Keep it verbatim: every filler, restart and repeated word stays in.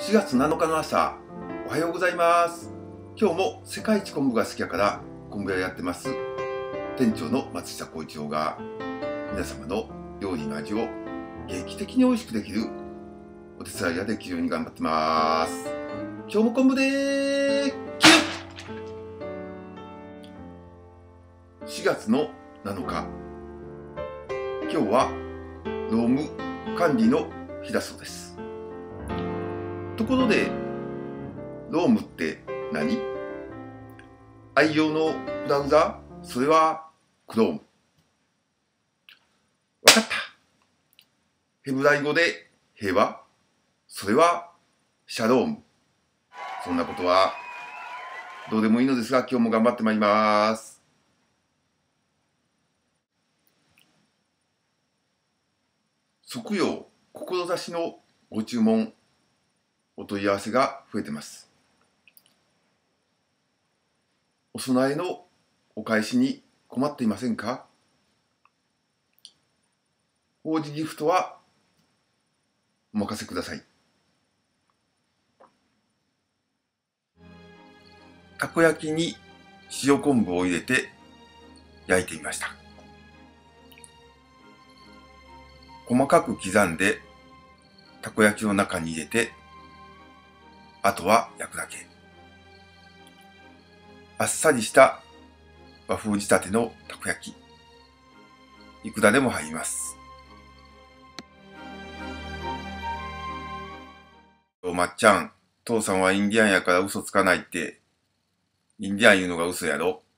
しがつなのかの朝、おはようございます。今日も世界一昆布が好きやから昆布屋やってます店長の松下幸一郎が皆様の料理の味を劇的に美味しくできるお手伝いができるように頑張ってます。今日も昆布でーキュッしがつのなのか、今日は労務管理の日だそうです。ところで、労務って何？愛用のブラウザ？それはクローム。わかった。ヘブライ語で平和？それはシャローム。そんなことはどうでもいいのですが、今日も頑張ってまいります。測量、志のご注文、お問い合わせが増えてます。お供えのお返しに困っていませんか？法事ギフトはお任せください。たこ焼きに塩昆布を入れて焼いてみました。細かく刻んでたこ焼きの中に入れて、あとは焼くだけ。あっさりした和風仕立てのたこ焼き。いくらでも入ります。まっちゃん、父さんはインディアンやから嘘つかないって、インディアン言うのが嘘やろ。